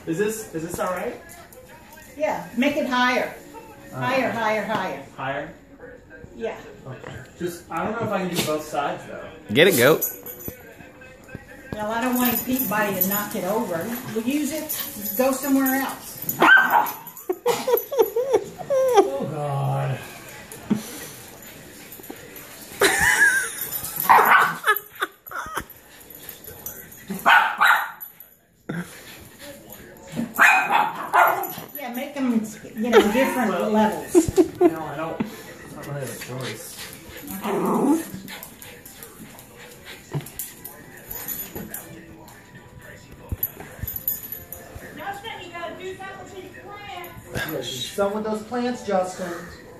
Is this all right? Yeah, make it higher. Higher, higher, higher. Higher? Yeah. Okay. Just, I don't know if I can do both sides though. Get it, goat. Well, I don't want to beat by you and knock it over. We'll use it, go somewhere else. Oh, God. Yeah, make them, different levels. No, I don't really have a choice. Justin, you gotta do something with these plants. Yeah, do something with those plants, Justin.